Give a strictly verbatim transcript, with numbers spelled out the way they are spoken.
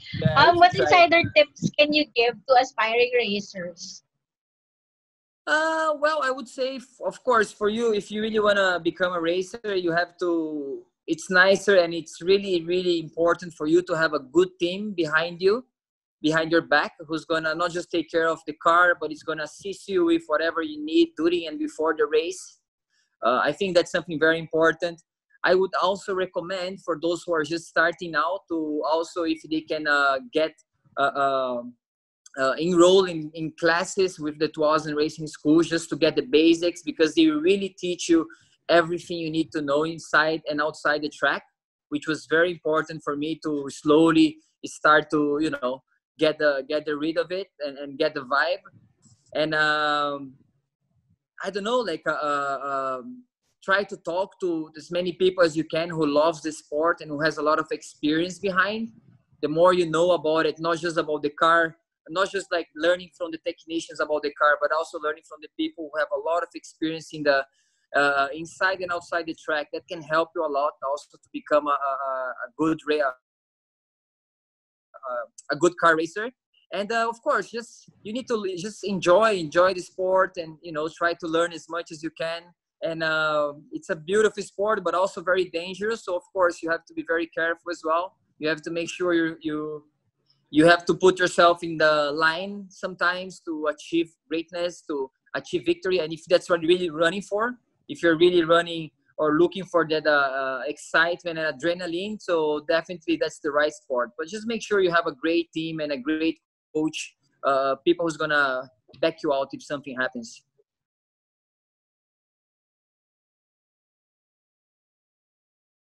Yeah, you Um, should what try it. insider tips can you give to aspiring racers? Uh, well, I would say, f- of course, for you, if you really want to become a racer, you have to, it's nicer and it's really, really important for you to have a good team behind you, behind your back, who's going to not just take care of the car, but it's going to assist you with whatever you need during and before the race. Uh, I think that's something very important. I would also recommend for those who are just starting out to also, if they can uh, get uh, uh, uh, enroll in, in classes with the Tuason Racing School just to get the basics, because they really teach you everything you need to know inside and outside the track, which was very important for me to slowly start to, you know, get the get the rid of it and, and get the vibe. And um, I don't know, like uh, uh, um, try to talk to as many people as you can who loves the sport and who has a lot of experience behind. The more you know about it, not just about the car, not just like learning from the technicians about the car, but also learning from the people who have a lot of experience in the uh, inside and outside the track. That can help you a lot also to become a, a, a good ra- a good car racer. And uh, of course, just you need to just enjoy enjoy the sport, and you know, try to learn as much as you can. And uh, it's a beautiful sport, but also very dangerous, so of course you have to be very careful as well. You have to make sure you you you have to put yourself in the line sometimes to achieve greatness, to achieve victory. And if that's what you're really running for, if you're really running or looking for that uh, uh, excitement and adrenaline, so definitely that's the right sport. But just make sure you have a great team and a great coach, uh, people who's gonna back you out if something happens.